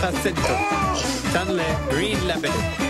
18セント、スタンレー・グリーンラベル。